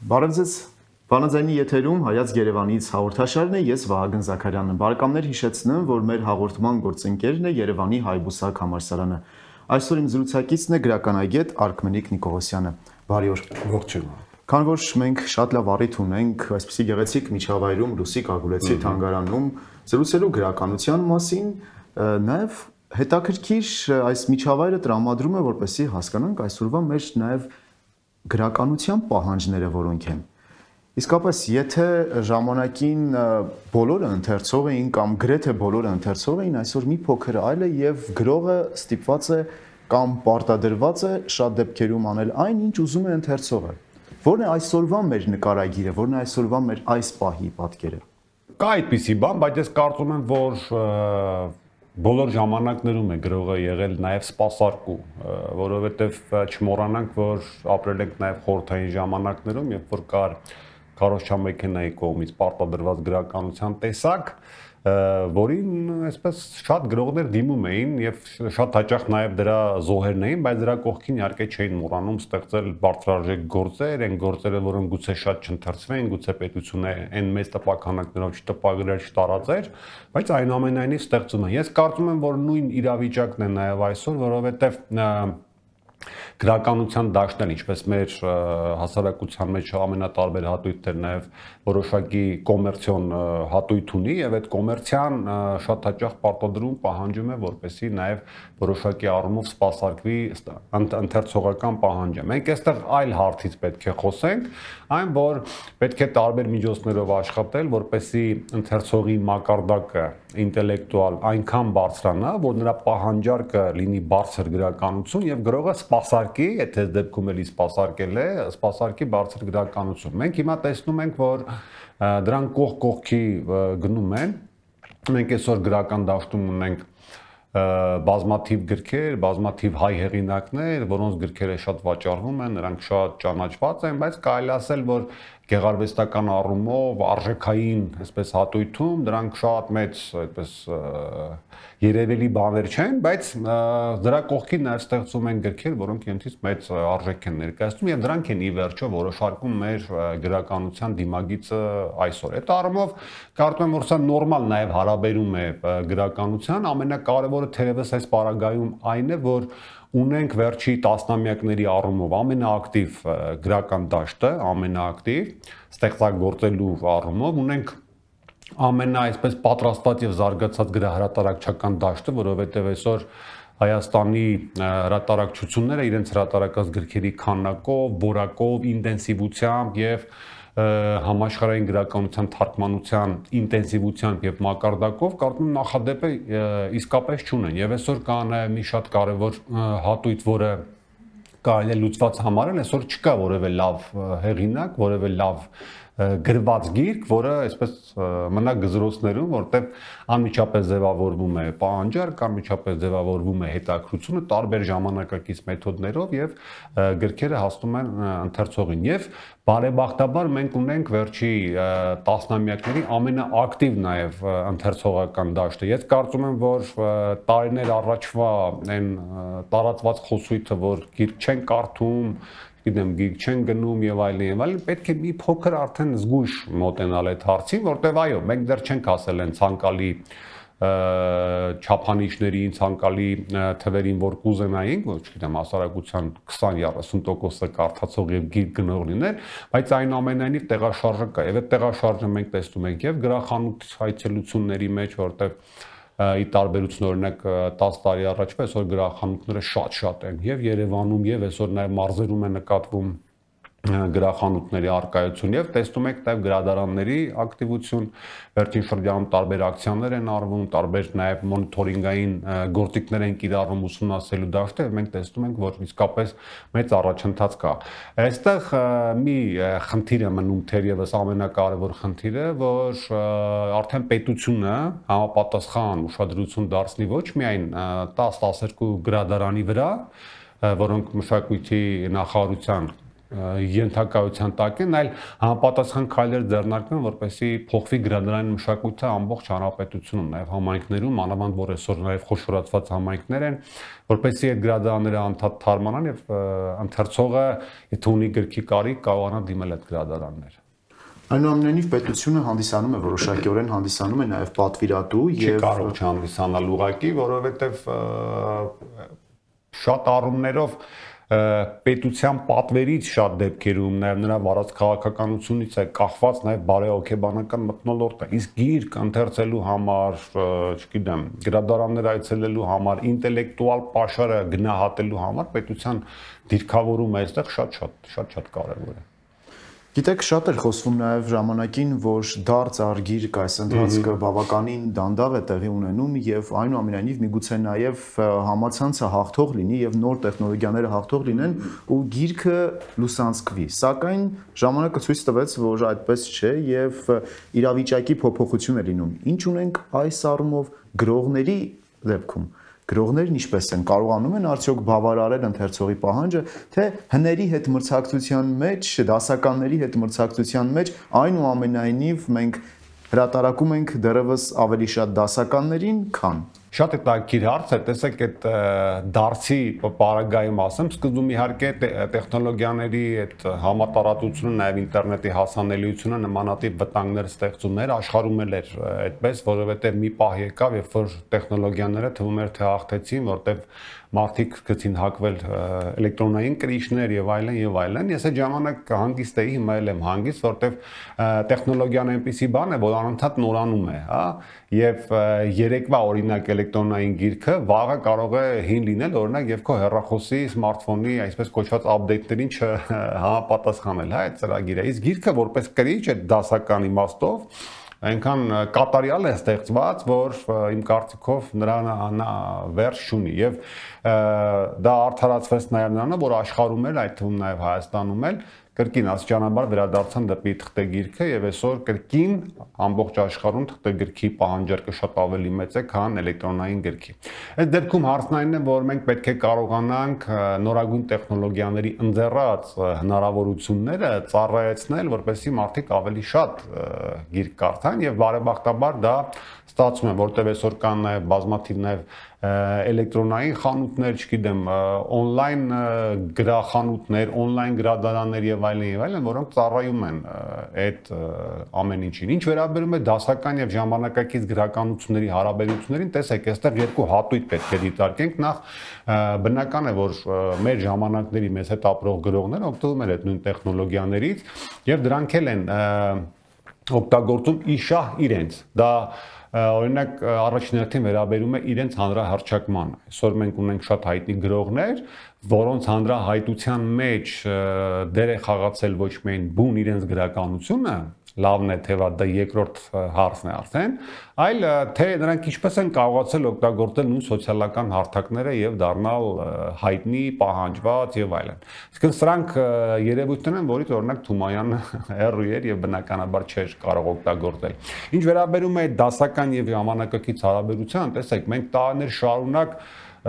Բարև ձեզ, Վանաձայնի եթերում Հայաց Երևանից հաղորդաշարն է, ես Վահագն Զաքարյանն եմ։ Բարեկամներ հիշեցնեմ, որ մեր հաղորդման գործընկերն է Երևանի Հայբուսակ համալսարանը։ Այսօր իմ զրուցակիցն է գրականագետ Արքմենիկ Նիկողոսյանը։ Բարի օր։ Ողջույն։ Քանի որ մենք շատ լավ առիթ ունենք այսպիսի գեղեցիկ միջավայրում Լուսիկ Ագուլեցի թանգարանում զրուցելու գրականության մասին, նաև հետաքրքիր այս միջավայրը տրամադրում է, որպեսզի հասկանանք այսօրվա մեր նաև գրականության պահանջները որոնք են։ Իսկապես, եթե ժամանակին բոլորը ընթերցող էին կամ գրեթե բոլորը ընթերցող էին, այսօր մի փոքր այլ է եւ գրողը ստիպված է կամ պարտադրված է շատ դեպքերում անել այն, ինչ ուզում է ընթերցողը։ Որն է այսօրվա մեր նկարագիրը, որն է այսօրվա մեր այս պահի պատկերը։ Կա այդպիսի բան, բայց ես կարծում եմ, որ բոլոր ժամանակներում է գրողը եղել նաև սպասարկու, որովհետև չմոռանանք, որ ապրել ենք նաև խորհրդային ժամանակներում, երբ որ կար քարոզչամեքենայի կողմից պարտադրված գրականության տեսակ, որին այսպես շատ գրողներ դիմում էին եւ շատ հաճախ նաեւ դրա զոհերն էին, բայց դրա կողքին իհարկե չէին մոռանում ստեղծել բարձրարժեք գործեր, այն գործերը, որոնք գուցե շատ չընթերցվեին, գուցե պետությունը այն մեծ տպականակներով չտպագրեր, չտարածեր, բայց այնուամենայնիվ ստեղծում են։ Ես կարծում եմ, որ նույն իրավիճակն է նաեւ այսօր, որովհետեւ գրականության դաշտն, ինչպես մեր հասարակության մեջ ամենատարբեր հատույթներ, նաև որոշակի կոմերցիոն հատույթ ունի, եւ այդ կոմերցիան շատ հաճախ պարտադրում պահանջում է, որպեսզի նաև որոշակի առումով սպասարկվի ընթերցողական պահանջը։ Մենք այստեղ այլ հարցից պետք է խոսենք, այն որ պետք է տարբեր միջոցներով աշխատել, որպեսզի ընթերցողի մակարդակը ինտելեկտուալ այնքան բարձրանա, որ նրա պահանջարկը լինի բարձր գրականություն եւ գրողը սպասարկի, եթե այս դեպքում էլի սպասարկել է, սպասարկի բարձր գրականություն։ Մենք հիմա տեսնում ենք, որ դրանք կողք կողքի գնում են։ Մենք այսօր գրական դաշտում ունենք բազմաթիվ գրքեր, բազմաթիվ հայ հեղինակներ, որոնց գրքերը շատ վաճառվում են, նրանք շատ ճանաչված են, բայց կարելի ասել, որ գեղարվեստական առումով արժեքային, այսպես հատույթում դրանք շատ մեծ, այդպես երևելի բաներ չեն, բայց դրա կողքին նաև ստեղծում են գրքեր, որոնք իրենից մեծ արժեք են ներկայացնում եւ դրանք են ի վերջո որոշարկում մեր գրականության դիմագիծը այսօր։ Այդ առումով կարծում եմ, որ սա նորմալ նաև հարաբերում է գրականության, ամենակարևորը թերևս այս պարագայում այն է, որ ունենք վերջի տասնամյակների առումով ամենաակտիվ գրական դաշտը, ամենաակտիվ ստեղծագործելու առումով ունենք այսպես պատրաստված եւ զարգացած գրահրատարակչական դաշտը, որովհետեւ այսօր Հայաստանի հրատարակչությունները իրենց հրատարակած գրքերի քանակով, որակով, ինտենսիվությամբ եւ համաշխարհային գրականության թարգմանության ինտենսիվությամբ եւ մակարդակով կարծում նախադեպ է իսկապես չունեն եւ այսօր կա նաեւ մի շատ կարեւոր հատույթ, որը կարելի է լուծված համարել, այսօր չկա որևէ լավ հեղինակ, որևէ լավ գրված գիրք, որը այսպես մնա գզրոցներում, որտեղ անմիջապես ձևավորվում է պահանջարկ, անմիջապես ձևավորվում է հետաքրությունը տարբեր ժամանակակից մեթոդներով եւ գրքերը հասնում են ընթերցողին եւ բարեբախտաբար մենք ունենք վերջի տասնամյակների ամենաակտիվ նաեւ ընթերցողական դաշտը։ Ես կարծում եմ, որ տարիներ առաջվա այն տարածված խոսույթը, որ գիրք չեն կարդում, գիտեմ, գիրք չեն գնում եւ այլն, պետք է մի փոքր արդեն զգույշ մոտենալ այդ հարցին, որտեվ այո, մենք դեռ չենք հասել այն ցանկալի չափանիշներին, ցանկալի թվերին, որ կուզենայինք, ոչ գիտեմ, հասարակության 20-30%-ը կարդացող եւ գիրք գնող լիներ, բայց այնուամենայնիվ տեղաշարժը կա եւ այդ տեղաշարժը մենք տեսնում ենք եւ գրախանութ այցելությունների մեջ, որտեվ ի տարբերություն օրինակ 10 տարի առաջվա այսօր գրախանութները շատ են եւ Երևանում եւ այսօր նաեւ մարզերում է նկատվում գրախանութների առկայություն եւ տեսնում եք նաեւ գրադարանների ակտիվություն, վերջին շրջանում տարբեր ակցիաներ են արվում, տարբեր նաեւ մոնիթորինգային գործիքներ են կիրառվում ուսումնասիրելու դաշտը եւ մենք տեսնում ենք, որ իսկապես մեծ առաջընթաց կա։ Այստեղ մի խնդիր է մնում թերևս ամենակարևոր խնդիրը, որ արդեն պետությունը համապատասխան ուշադրություն դարձնի ոչ միայն 10-12 գրադարանի վրա, որոնք մշակույթի նախարարության ենթակայության տակ են, այլ համապատասխան քայլեր ձեռնարկվեն, որպեսզի փոխվի գրադարանային մշակույթը ամբողջ հանրապետությունում, նաև համայնքներում, մանավանդ որ այսօր նաև խոշորացված համայնքներ են, որպեսզի այդ գրադարանները անդադ թարմանան եւ ընթերցողը, եթե ունի գրքի կարիք, կարողանա դիմել այդ գրադարաններ։ Այնուամենայնիվ պետությունը հանդիսանում է որոշակիորեն հանդիսանում է նաև պատվիրատու եւ կարող չհանդիսանալ ուղղակի, որովհետեւ շատ առումներով պետության պատվերից շատ դեպքերում նաև նրա վարած քաղաքականությունից է կախված նաև բարեհոգեբանական մթնոլորտը, իսկ գիրք ընթերցելու համար, չգիտեմ, գրադարաններ այցելելու համար, ինտելեկտուալ պաշարը գնահատելու համար պետության դիրքավորումը այստեղ շատ կարևոր է։ Գիտեք, շատ էր խոսվում նաև ժամանակին, որ դարձ առ գիրք այս ընթացքը բավականին դանդաղ է տեղի ունենում եւ այնուամենայնիվ միգուցե նաև համացանցը հաղթող լինի եւ նոր տեխնոլոգիաները հաղթող լինեն ու գիրքը լուսանցքվի։ Սակայն ժամանակը ցույց տվեց, որ այդպես չէ եւ իրավիճակի փոփոխություն է լինում։ Ինչ ունենք այս առումով գրողների դեպքում։ Գրողներն ինչպես են կարողանում են արդյոք բավարարել ընթերցողի պահանջը, թե հների հետ մրցակցության մեջ, դասականների հետ մրցակցության մեջ այնուամենայնիվ մենք հրատարակում ենք դեռևս ավելի շատ դասականներին, քան Շատ հետաքրքիր հարց է, տեսեք այդ դարձի պարագայում ասեմ, սկզբում իհարկե տեխնոլոգիաների այդ համատարածությունը, նաև ինտերնետի հասանելիությունը նմանատիպ վտանգներ ստեղծում էր, աշխարհում էլ էր այդպես, որովհետև մի պահ եկավ, երբ որ տեխնոլոգիաները թվում էր թե հաղթեցին, որտեղ մարդիկ սկսեցին հակվել էլեկտրոնային կրիչներ եւ այլն, ես այդ ժամանակ հանգիստ էի, հիմա էլ եմ հանգիստ, որտեղ տեխնոլոգիան այնպիսի բան է, որ անընդհատ նորանում է, հա, եւ երեկվա օրինակ էլեկտրոնային գիրքը վաղը կարող է հին լինել, օրինակ եւ քո հեռախոսի, սմարթֆոնի, այսպես կոչված update-ներին չհամապատասխանել, հա, այդ ծրագիրը։ Իսկ գիրքը որպես կրիչ է դասական իմաստով այնքան կատարյալ է ստեղծված, որ իմ կարծիքով նրան վերջ չունի եւ դա արդարացվեց նաեւ նրանով, որ աշխարհում էլ, այդ թվում նաեւ Հայաստանում էլ կրկին աստիճանաբար վերադարձան դեպի թղթե գիրքը եւ այսօր կրկին ամբողջ աշխարհում թղթե գրքի պահանջարկը շատ ավելի մեծ է, քան էլեկտրոնային գրքի։ Այս դեպքում հարցն այն է, որ մենք պետք է կարողանանք նորագույն տեխնոլոգիաների ընձեռած հնարավորությունները ծառայեցնել, որպեսզի մարդիկ ավելի շատ գիրք կարդան եւ բարեբախտաբար դա ստացվում է, որտեղ այսօր կան նաեւ բազմաթիվ նաեւ էլեկտրոնային խանութներ, չգիտեմ, on-line գրախանութներ, on-line գրադարաններ եւ այլն, որոնք ծառայում են այդ ամեն ինչին։ Ինչ վերաբերում է դասական եւ ժամանակակից գրականությունների հարաբերություններին, տեսեք, այստեղ երկու հատույթ պետք է դիտարկենք։ Նախ բնական է, որ մեր ժամանակների մեզ հետ ապրող գրողները օգտվում են այդ նույն տեխնոլոգիաներից եւ դրանք էլ են օգտագործում իշահ իրենց։ Դա օրինակ առաջին հերթին վերաբերում է իրենց հանրահռչակմանը։ Այսօր մենք ունենք շատ հայտնի գրողներ, որոնց հանրահայտության մեջ դեր է խաղացել ոչ միայն բուն իրենց գրականությունը, լավն է թե վատ, դա երկրորդ հարցն է արդեն, այլ թե նրանք ինչպես են կարողացել օգտագործել նույն սոցիալական հարթակները եւ դառնալ հայտնի, պահանջված եւ այլն։ Իսկ սրանք երևույթներ են, որից օրինակ Թումանյանը հեռու էր եւ բնականաբար չէր կարող օգտագործել։ Ինչ վերաբերում է դասական եւ ժամանակակից հարաբերության, տեսեք, մենք տարիներ շարունակ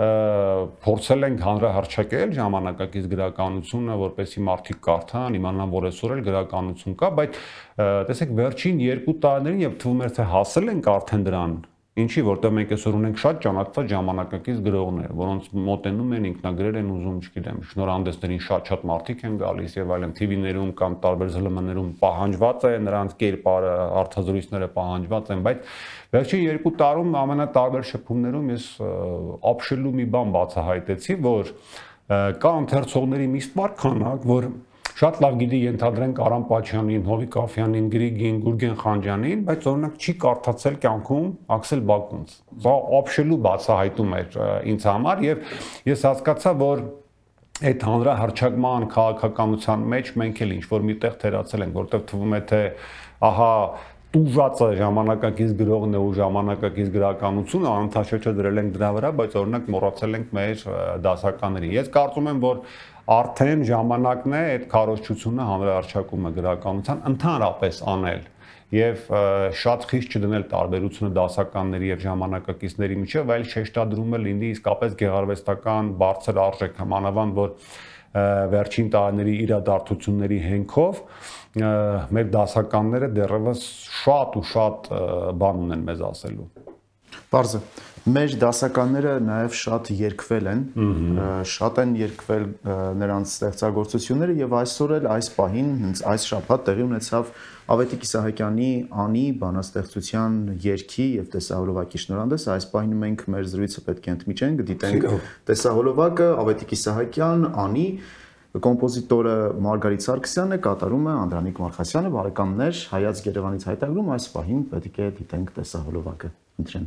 փորձել ենք հանրահռչակել ժամանակակից գրականությունը, որպեսզի մարդիկ կարդան, իմանան, որ այսօր էլ գրականություն կա, բայց տեսեք, վերջին 2 տարիներին եւ թվում է թե հասել ենք արդեն դրան, ինչի, որտեղ մենք այսօր ունենք շատ ճանաչված ժամանակակից գրողներ, որոնց մոտենում են, ինքնագրեր են ուզում, չգիտեմ, շնորհանդեսներին շատ մարդիկ են գալիս եւ այլն, TV-ներում կամ տարբեր ԶԼՄ-ներում պահանջված է նրանց կերպարը, հարցազրույցները պահանջված են, բայց վերջին 2 տարում ամենատարբեր շփումներում ես ապշելու մի բան բացահայտեցի, որ կա ընթերցողների մի սպառ քանակ, որ շատ լավ գիտի ենթադրենք Արամ Պաչյանին, Հովիկ Աֆյանին, Գրիգին, Գուրգեն Խանջյանին, բայց օրինակ չի կարդացել կյանքում Աքսել Բակունց։ Դա ապշելու բացահայտում էր ինձ համար եւ ես հասկացա, որ այդ հանրահռչակման քաղաքականության մեջ մենք էլ ինչ-որ միտեղ թերացել ենք, որտեղ թվում է թե ահա տուժածը ժամանակակից գրողն է ու ժամանակակից գրականությունը անընդհատ դրել ենք դրա վրա, բայց օրինակ մոռացել ենք մեր դասականներին։ Ես կարծում եմ, որ արդեն ժամանակն է այդ քարոզչությունը հանրահռչակումը գրականության ընդհանրապես անել եւ շատ խիստ չդնել տարբերությունը դասականների եւ ժամանակակիցների միջեւ, այլ շեշտադրումը լինի իսկապես գեղարվեստական բարձր արժեք, մանավանդ որ վերջին տարիների իրադարձությունների հենքով մեր դասականները դեռևս շատ ու շատ բան ունեն մեզ ասելու։ Պարզ է։ Մեր դասականները նաև շատ երկվել են, շատ են երկվել նրանց ստեղծագործությունները եւ այսօր էլ այս պահին հենց այս շաբաթ տեղի ունեցավ Ավետիք Իսահակյանի Անի բանաստեղծության երգի եւ տեսահոլովակի շնորհանդեսը։ Այս պահին մենք մեր զրույցը պետք է ընդմիջենք, դիտենք տեսահոլովակը Ավետիք Իսահակյան Անի, կոմպոզիտորը Մարգարիտ Սարգսյանն է, կատարում է Անդրանիկ Մարխասյանը, բարեկամներ, Հայաց Երևանից հայտարարում այս պահին պետք է դիտենք տեսահոլովակը։ Ընտրեն։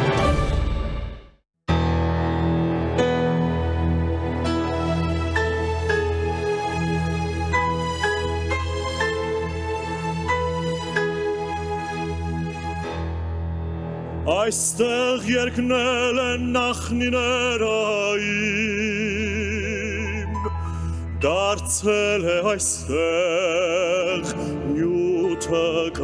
Այստեղ երկնել են նախնիները իմ, դարձել է այստեղ նյութը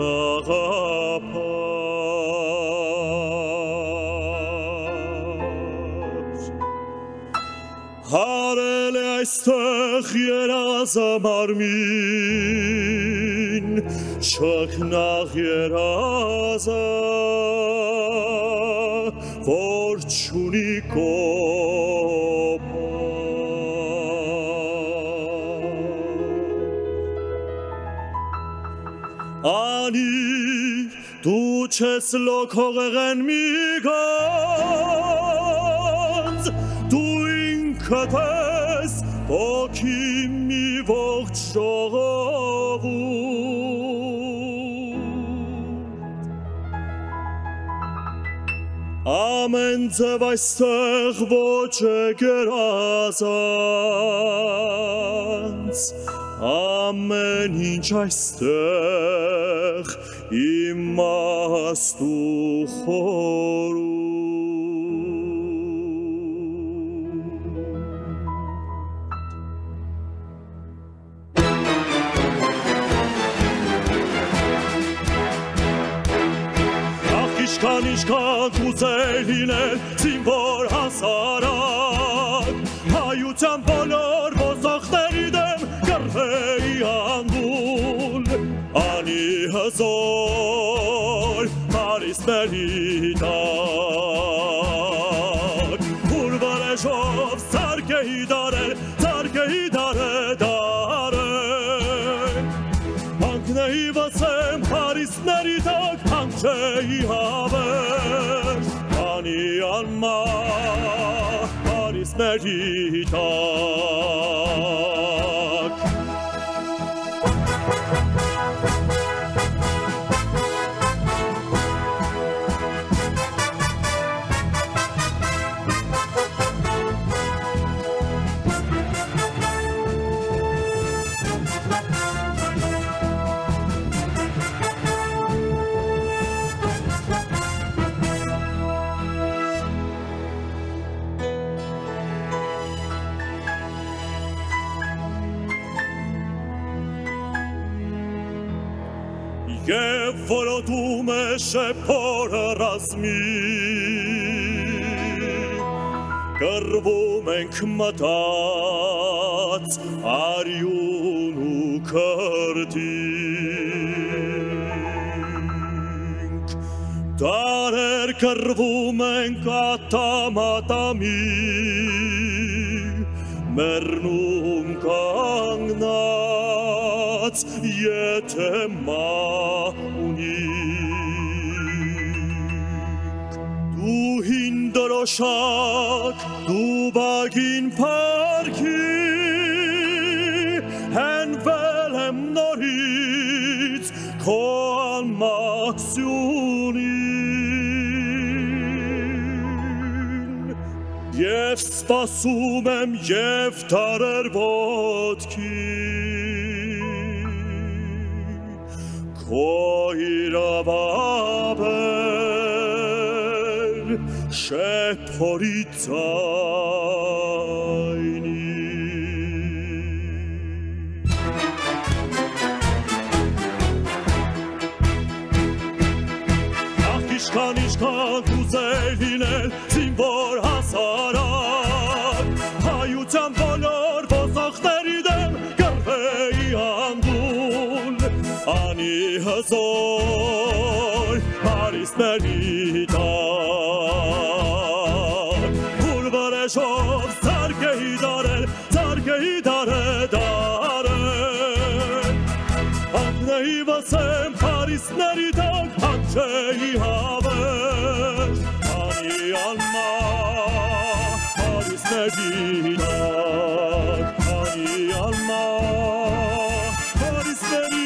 գաղափար, հարել է այստեղ երազամարմին, չքնաղ երազը որ չունի կոպար Անի դու չես լոքողեղեն մի գանձ դու ինքդ ես ոգի մի ողջ ժողովուրդ Ամեն ձև այստեղ ոչ է գերազանց, ամեն ինչ այստեղ իմաստ ու խորհուրդ Ինչքան կուզել լինել զինվոր հասարակ հայության բոլոր ոսախների դեմ կռվեի անդուլ Անի հզոր հարիսների տակ ուր վրեժով սարքեի դարել Հանքնեի վասեմ հարիսների տակ հանքեի հավեր Անի անմա հարիսների տակ Եվ որոտում է շեփորը ռազմի Կռվում ենք մտած արյուն ու քրտինք Դարեր կռվում ենք ատամատամի Մեռնում կանգնած եթե մահ ունիք Դու հին դրոշակ, դու բագին փառքի Հենվել եմ նորից քո անմահսյունին Եվ սպասում եմ և դարեր ոտքի Քո իրավաբեր շեփորի ձայնի Ինչքան կուզել լինել զինվոր հասարակ Հայության բոլոր ոսախներ հզոր Հարիսների տակ Ուր վրեժով զարգեի դարել Անգնեի վասեմ Հարիսների տակ Հաչեի հավեր Անի անմա Հարիսների տակ Անի անմա Հարիսների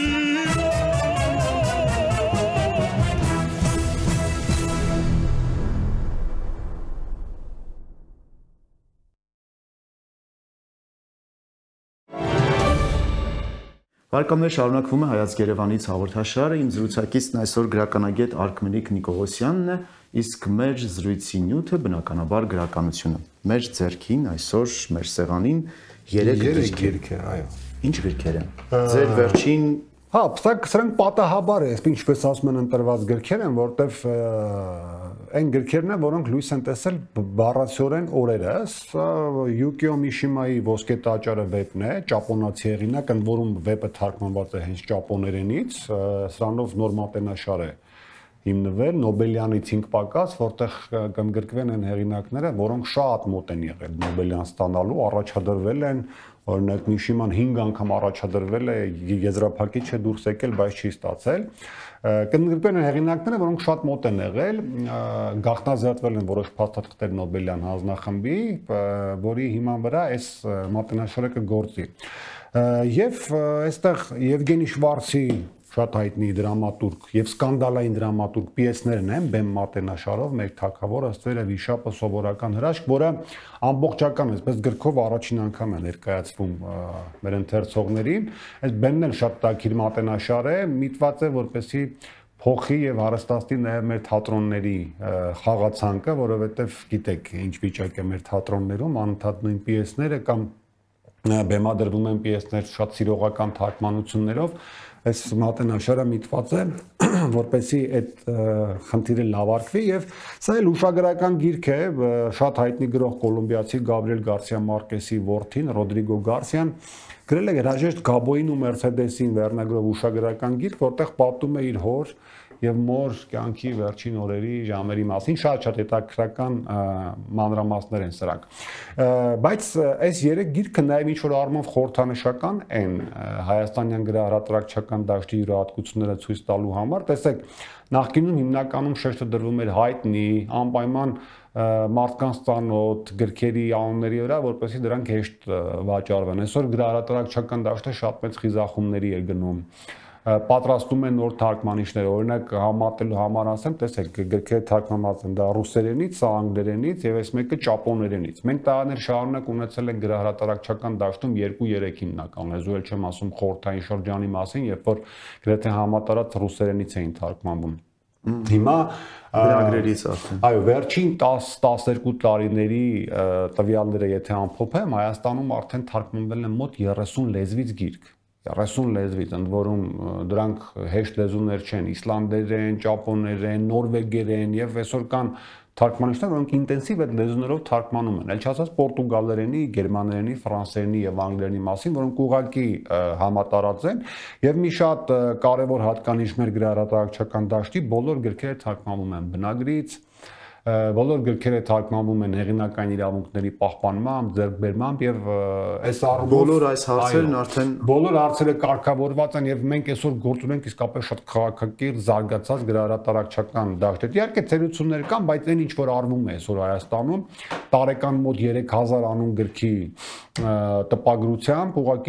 Բարեկամներ, շարունակվում է Հայաց Երևանից հաղորդաշարը, իմ զրուցակիցն այսօր գրականագետ Արքմենիկ Նիկողոսյանն է, իսկ մեր զրույցի նյութը բնականաբար գրականությունը։ Մեր ձեռքին այսօր մեր սեղանին 3 գրքեր է, այո։ Ինչ գրքեր են։ Ձեր վերջին սրանք պատահաբար է, այսպես ինչպես ասում են ընտրված գրքեր են, որտեվ այն գրքերն են, որոնք լույս են տեսել բառացիորեն օրերս, Յուկիո Միշիմայի Ոսկե տաճարը վեպն է, ճապոնացի հեղինակ, ընդ որում վեպը թարգմանված է հենց ճապոներենից, սրանով նոր մատենաշար է հիմնվել, Նոբելյանից 5 պակաս, որտեղ կընդգրկվեն են հեղինակները, որոնք շատ մոտ են եղել Նոբելյան ստանալու, առաջադրվել են, օրինակ Միշիման 5 անգամ առաջադրվել է, եզրափակիչ է դուրս եկել, բայց չի ստացել։ Կընդգրկվեն են հեղինակները, որոնք շատ մոտ են եղել, գաղտնազերծվել են որոշ փաստաթղթեր Նոբելյան հանձնախմբի, որի հիման վրա այս մատենաշարը կգործի։ Եվ այստեղ Եվգենի Շվարցի շատ հայտնի դրամատուրգ եւ սկանդալային դրամատուրգ պիեսներն են բեմ մատենաշարով մեր թագավորը ստվերը վիշապը սովորական հրաշք, որը ամբողջական այսպես գրքով առաջին անգամ է ներկայացվում մեր ընթերցողներին։ Այս բեմն էլ շատ տակիր մատենաշար է, միտված է որպեսզի փոխի եւ հարստացնի նաեւ մեր թատրոնների խաղացանկը, որովհետեւ գիտեք ինչ վիճակ է մեր թատրոններում, անընդհատ նույն պիեսները կամ բեմադրվում են պիեսներ շատ սիրողական թարգմանություններով, այս մատենաշարը միտված է որպեսզի այդ խնդիրը լավարկվի եւ սա էլ ուշագրական գիրք է, շատ հայտնի գրող կոլումբիացի Գաբրիել Գարսիա Մարկեսի որդին Ռոդրիգո Գարսիան գրել է Երաժիշտ Գաբոյին ու Մերսեդեսին վերնագրով ուշագրական գիրք, որտեղ պատում է իր հոր եւ մոր կյանքի վերջին օրերի ժամերի մասին, շատ հետաքրքրական մանրամասներ են սրանք։ Բայց այս 3 գիրքը նաեւ ինչ որ առումով խորհրդանշական են հայաստանյան գրահրատարակչական դաշտի յուրահատկությունները ցույց տալու համար։ Տեսեք, նախկինում հիմնականում շեշտը դրվում էր հայտնի, անպայման մարդկանց ծանոթ գրքերի անունների վրա, որպեսզի դրանք հեշտ վաճառվեն։ Այսօր գրահրատարակչական դաշտը շատ մեծ խիզախումների է գնում։ Պատրաստում են նոր թարգմանիչներ, օրինակ համատելու համար ասեմ, տեսեք, գրքերը թարգմանված են դա ռուսերենից, սա անգլերենից եւ այս մեկը ճապոներենից։ Մենք տարիներ շարունակ ունեցել ենք գրահրատարակչական դաշտում 2-3 հիմնական լեզու, էլ չեմ ասում խորհրդային շրջանի մասին, երբ որ գրեթե համատարած ռուսերենից էին թարգմանվում։ Հիմա գրագրերից արդեն։ Այո, վերջին 10-12 տարիների տվյալները եթե ամփոփեմ, Հայաստանում արդեն թարգմանվել են մոտ 30 լեզվից գիրք։ 30 լեզվից, ընդ որում դրանք հեշտ լեզուներ չեն, իսլանդերեն, ճապոներեն, նորվեգերեն եւ այսօր կան թարգմանիչներ, որոնք ինտենսիվ այդ լեզուներով թարգմանում են, ել չասած պորտուգալերենի, գերմաներենի, ֆրանսերենի եւ անգլերենի մասին, որոնք ուղղակի համատարած են եւ մի շատ կարեւոր հատկանիշ մեր գրահրատարակչական դաշտի բոլոր գրքերը թարգմանվում են բնագրից, բոլոր գրքերը թարգմանվում են հեղինակային իրավունքների պահպանմամբ, ձեռքբերմամբ եւ այս առումով բոլոր այս հարցերն արդեն բոլոր հարցերը կարգավորված են եւ մենք այսօր գործ ունենք իսկապես շատ քաղաքակիրթ զարգացած գրահրատարակչական դաշտ։ Իհարկե ծերություններ կան, բայց այն ինչ որ արվում է այսօր Հայաստանում, տարեկան մոտ 3000 անուն գրքի տպագրությամբ ուղղակի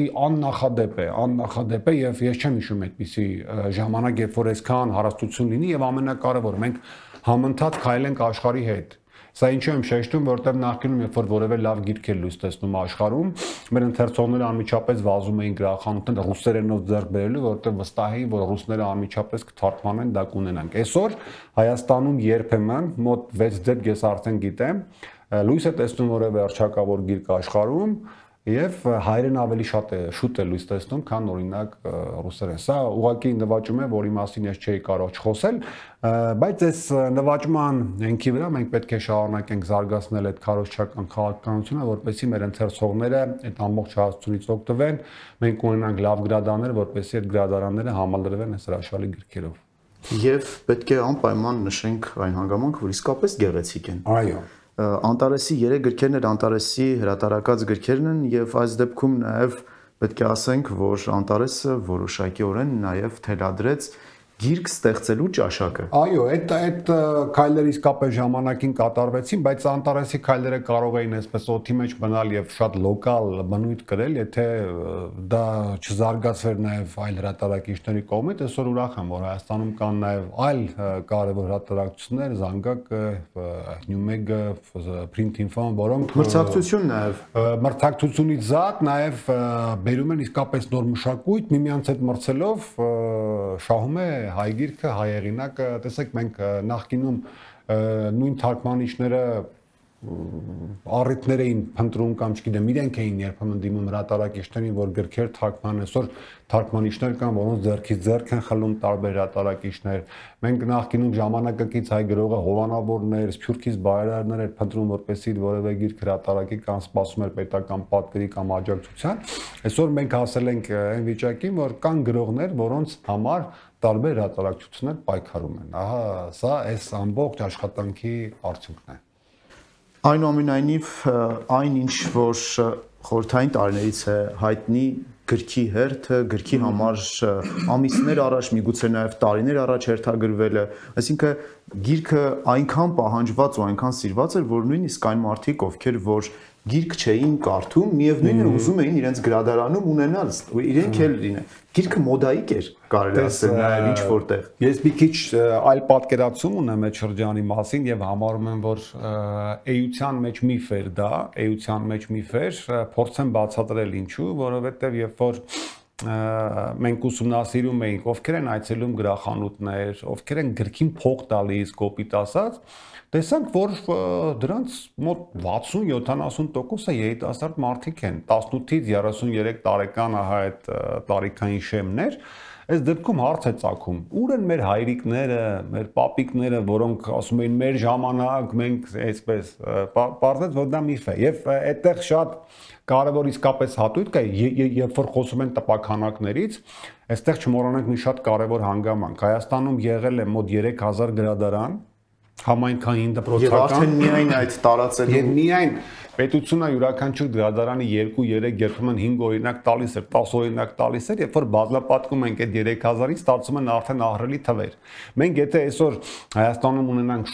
աննախադեպ է եւ ես չեմ հիշում այդպիսի ժամանակ, երբ որ այսքան հարստություն լինի եւ ամենակարևորը մենք համընթաց քայլենք աշխարհի հետ։ Սա ինչու եմ շեշտում, որտեղ նախկինում երբ որ որևէ լավ գիրք էր լույս տեսնում աշխարհում, մեր ընթերցողները անմիջապես վազում էին գրախանութներ ռուսերենով ձեռք բերելու, որտեղ վստահ էին, որ ռուսները անմիջապես կթարգմանեն, դա կունենանք։ Այսօր Հայաստանում երբեմն մոտ 6 դեպք ես արդեն գիտեմ, լույս է տեսնում որևէ արժեքավոր գիրք աշխարհում, Եվ հայերեն ավելի շուտ է լույս տեսնում, քան օրինակ ռուսերեն։ Սա ուղղակի նվաճում է, որի մասին ես չէի կարող չխոսել, բայց այս նվաճման հենքի վրա մենք պետք է շարունակենք զարգացնել այդ քարոզչական քաղաքականությունը, որպեսզի մեր ընթերցողները այդ ամբողջ հարցությունից օգտվեն, մենք ունենանք լավ գրադարաններ, որպեսզի այդ գրադարանները համալրվեն այս հրաշալի գրքերով։ Եվ պետք է անպայման նշենք այն հանգամանքը, որ իսկապես գեղեցիկ են։ Այո։ Անտարեսի 3 գրքերն էր Անտարեսի հրատարակած գրքերն են եւ այս դեպքում նաեւ պետք է ասենք, որ Անտարեսը որոշակիորեն նաեւ թելադրեց գիրք ստեղծելու ճաշակը։ Այո, այդ քայլերը իսկապես ժամանակին կատարվեցին, բայց Անտարեսի քայլերը կարող էին այսպես օդի մեջ մնալ եւ շատ լոկալ բնույթ կրել, եթե դա չզարգացվեր նաեւ այլ հրատարակիչների կողմից։ Այսօր ուրախ եմ, որ Հայաստանում կան նաեւ այլ կարևոր հրատարակություններ, Զանգակը, Նյումեգը, Print Info, որոնք մրցակցություն նաեւ մրցակցությունից զատ նաեւ բերում են իսկապես նոր մշակույթ, միմյանց հետ մրցելով շահում է հայ գիրքը, հայ հեղինակը, տեսեք մենք նախկինում նույն թարգմանիչները առիթներ էին փնտրում կամ չգիտեմ իրենք էին երբեմն դիմում հրատարակիչներին, որ գրքեր թարգմանեն, այսօր թարգմանիչներ կան, որոնց ձեռքից ձեռք են խլում տարբեր հրատարակիչներ։ Մենք նախկինում ժամանակակից հայ գրողը հովանավորներ, Սփյուռքից բայրարներ էր փնտրում, որպեսզի որևէ գիրք հրատարակի կամ սպասում էր պետական պատվերի կամ աջակցության։ Այսօր մենք հասել ենք այն վիճակին, որ կան գրողներ, որոնց համար տարբեր հրատարակչություններ պայքարում են։ Ահա սա այս ամբողջ աշխատանքի արդյունքն է։ Այնուամենայնիվ այն ինչ որ խորհրդային տարիներից է հայտնի գրքի հերթը, գրքի համար ամիսներ առաջ, միգուցե նաև տարիներ առաջ հերթագրվել է, այսինքն գիրքը այնքան պահանջված ու այնքան սիրված էր, որ նույնիսկ այն մարդիկ, ովքեր որ գիրք չէին կարդում, միևնույն է ուզում էին իրենց գրադարանում ունենալ, իրենք էլ լինեն։ Գիրքը մոդայիկ էր, կարելի ասել, նաև ինչ որտեղ։ Ես մի քիչ այլ պատկերացում ունեմ այդ շրջանի մասին եւ համարում եմ, որ էության մեջ միֆ էր դա, էության մեջ միֆ էր, փորձեմ բացատրել ինչու, որովհետեւ երբ որ մենք ուսումնասիրում էինք, ովքեր են այցելում գրախանութներ, ովքեր են գրքին փող տալիս, կոպիտ ասած, տեսանք, որ դրանց մոտ 60-70%-ը երիտասարդ մարդիկ են, 18-ից 33 տարեկան ահա այդ տարիքային շեմներ, այս դեպքում հարց է ծագում, ուր են մեր հայրիկները, մեր պապիկները, որոնք ասում էին մեր ժամանակ, մենք այսպես, պարզեց, որ դա միֆ է, եւ այդտեղ շատ կարևոր իսկապես հատույթ կա, երբ որ խոսում են տպաքանակներից, այստեղ չմոռանանք մի շատ կարևոր հանգամանք, Հայաստանում եղել է մոտ 3000 գրադարան, համայնքային դպրոցական եւ արդեն միայն այդ տարածելու եւ միայն պետությունը յուրաքանչյուր գրադարանի 2-3 երբեմն 5 օրինակ տալիս էր, 10 օրինակ տալիս էր, երբ որ բազմապատկում ենք այդ 3000-ից ստացվում են արդեն ահռելի թվեր։ Մենք եթե այսօր Հայաստանում ունենանք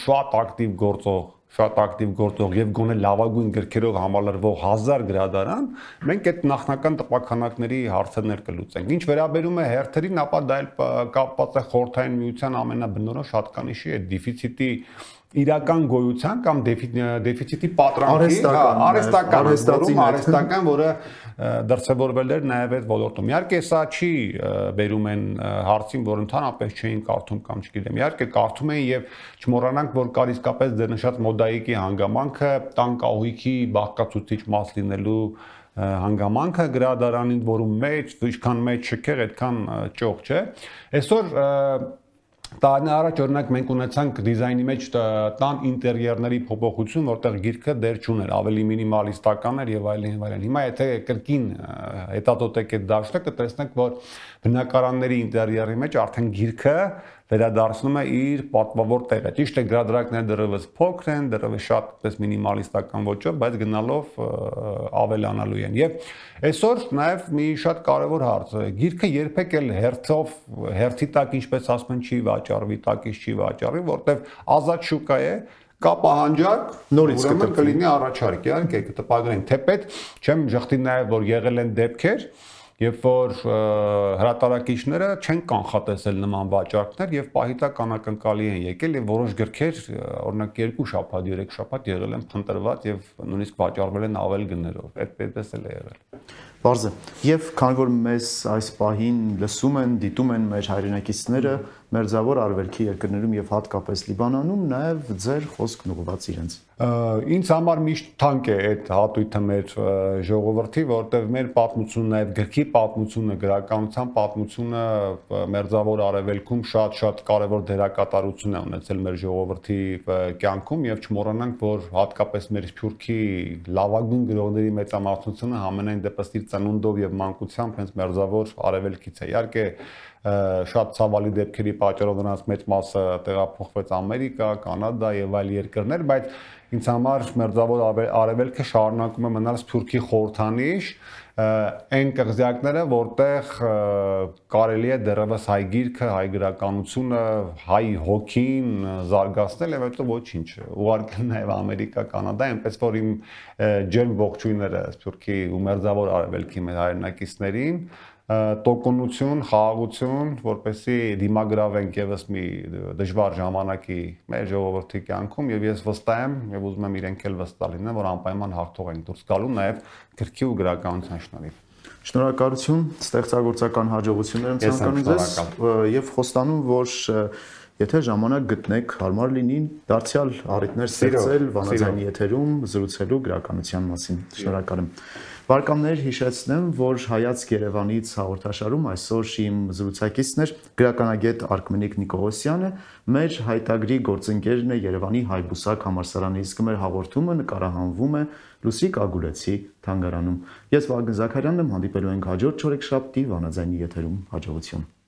շատ ակտիվ գործող եւ գոնե լավագույն գրքերով համալրվող 1000 գրադարան, մենք այդ նախնական տպաքանակների հարցերներ կլուծենք։ Ինչ վերաբերում է հերթերին, ապա դա էլ կապված է խորհրդային միության ամենաբնորոշ հատկանիշի այդ դեֆիցիտի իրական գոյության կամ դեֆիցիտի պատրանքի արհեստական, որը դրսևորվել էր նաև այդ ոլորտում։ Իհարկե սա չի բերում են հարցին, որ ընդհանրապես չէին կարդում կամ չգիտեմ։ Իհարկե կարդում էին եւ չմոռանանք, որ կար իսկապես դեռ նշած մոդայիկի հանգամանքը, տան կահույքի բաղկացուցիչ մաս լինելու հանգամանքը գրադարանին, որում մեջ, ինչքան մեջ շքեղ, այդքան ճոխ չէ։ Այսօր տարին առաջ օրինակ մենք ունեցանք դիզայնի մեջ տան ինտերիերների փոփոխություն, որտեղ գիրքը դեռ չուներ, ավելի մինիմալիստական էր եւ այլն։ Հիմա եթե կրկին հետադոտեք այդ դաշտը, կտեսնեք, որ բնակարանների ինտերիերի մեջ արդեն գիրքը վերադարձնում է իր պատվավոր տեղը։ Ճիշտ է, գրադարանները դեռևս փոքր են, դեռևս շատ պես մինիմալիստական ոճով, բայց գնալով ավելանալու են։ Եվ այսօր նաև մի շատ կարևոր հարց է։ Գիրքը երբեք էլ հերթի տակ, ինչպես ասում են, չի վաճառվի, տակից չի վաճառվի, որտեղ ազատ շուկա է, կա պահանջարկ, նորից կլինի առաջարկ, իհարկե կտպագրեն։ Թեպետ չեմ ժխտի նաև, որ եղել են դեպքեր, երբ որ հրատարակիչները չեն կանխատեսել նման վաճառքներ եւ պահիտակ անակնկալի են եկել եւ որոշ գրքեր օրինակ 2 շաբաթ, 3 շաբաթ եղել են փնտրված եւ նույնիսկ վաճառվել են ավել գներով։ Այդպես էլ է եղել։ Բարձր։ Եվ քանի որ մեզ այս պահին լսում են, դիտում են մեր հայրենակիցները, մերձավոր արևելքի երկրներում եւ հատկապես Լիբանանում նաեւ ձեր խոսքն ուղղված իրենց։ Ինձ համար միշտ թանկ է այդ հատույթը մեր ժողովրդի, որտեղ մեր պատմությունը, նաեւ գրքի պատմությունը, գրականության պատմությունը մերձավոր արևելքում շատ կարևոր դերակատարություն է ունեցել մեր ժողովրդի կյանքում եւ չմոռանանք, որ հատկապես մեր Սփյուռքի լավագույն գրողների մեծամասնությունը համենայն դեպս իր ծնունդով եւ մանկությամբ հենց մերձավոր արևելքից է։ Իհարկե շատ ցավալի դեպքերի պատճառով նրանց մեծ մասը տեղափոխվեց Ամերիկա, Կանադա եւ այլ երկրներ, բայց ինձ համար մերձավոր արևելքը շարունակում է մնալ Սփյուռքի խորհրդանիշ, այն կղզյակները, որտեղ կարելի է դեռևս հայ գիրքը, հայ գրականությունը, հայ հոգին զարգացնել եւ հետո ոչինչ, ուղարկել նաեւ Ամերիկա, Կանադա, այնպես որ իմ ջերմ ողջույնները Սփյուռքի ու մերձավոր արևելքի մեր հայրենակիցներին, տոկունություն, խաղաղություն, որպեսզի դիմագրավենք եւս մի դժվար ժամանակի մեր ժողովրդի կյանքում եւ ես վստահ եմ եւ ուզում եմ իրենք էլ վստահ լինեն, որ անպայման հաղթող ենք դուրս գալու նաեւ գրքի ու գրականության շնորհիվ։ Շնորհակալություն, ստեղծագործական հաջողություններ եմ ցանկանում ձեզ եւ խոստանում, որ եթե ժամանակ գտնեք, հարմար լինի դարձյալ առիթներ ստեղծել Վանաձայնի եթերում զրուցելու գրականության մասին։ Շնորհակալ եմ։ Բարեկամներ, հիշեցնեմ, որ Հայացք Երևանից հաղորդաշարում այսօր իմ զրուցակիցն էր գրականագետ Արքմենիկ Նիկողոսյանը, մեր հայտագրի գործընկերն է Երևանի Հայբուսակ համալսարանի, իսկ մեր հաղորդումը նկարահանվում է Լուսիկ Ագուլեցի թանգարանում։ Ես Վագն Զաքարյանն եմ, հանդիպելու ենք հաջորդ չորեքշաբթի Վանաձայնի եթերում, հաջողություն։